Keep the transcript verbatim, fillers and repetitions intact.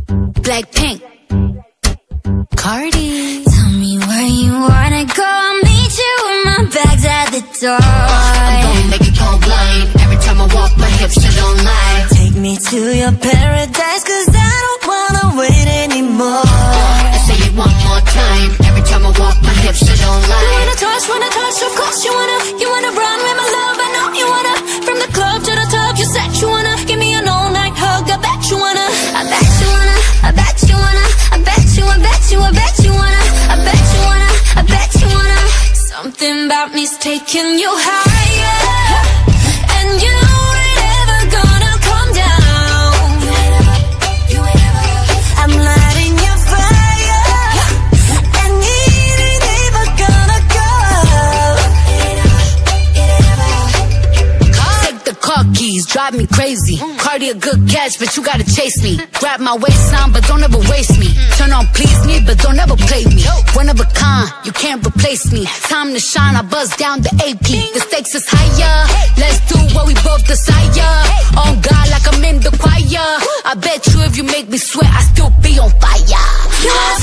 BLACKPINK, CARDI. Tell me where you wanna go, I'll meet you with my bags at the door. I'm gonna make it go blind. Every time I walk, my hips just don't lie. Take me to your paradise, cause I don't wanna wait anymore. I say it one more time. Every time I walk, my hips just don't lie. You wanna touch, wanna touch, of course you wanna. You wanna run with my love, I know you wanna. From the club to the top, you said you wanna. Give me an all-night hug, I bet you wanna. I bet you wanna, I bet you wanna. I bet you, I bet you, I bet you wanna. I bet you wanna, I bet you wanna. Something about me's taking you higher, and you ain't ever gonna come down. You ain't ever, you ain't ever. I'm lighting your fire, and it ain't ever gonna go out. It ain't ever, it ain't ever. Take the car keys, drive me crazy. CARDI a good catch, but you gotta chase me. Grab my waistline, but don't ever waste me. Turn on, please me, but don't ever play me. One of a kind, you can't replace me. Time to shine, I buzz down the A P. The stakes is higher, let's do what we both desire. On God, like I'm in the choir. I bet you if you make me sweat, I still be on fire. You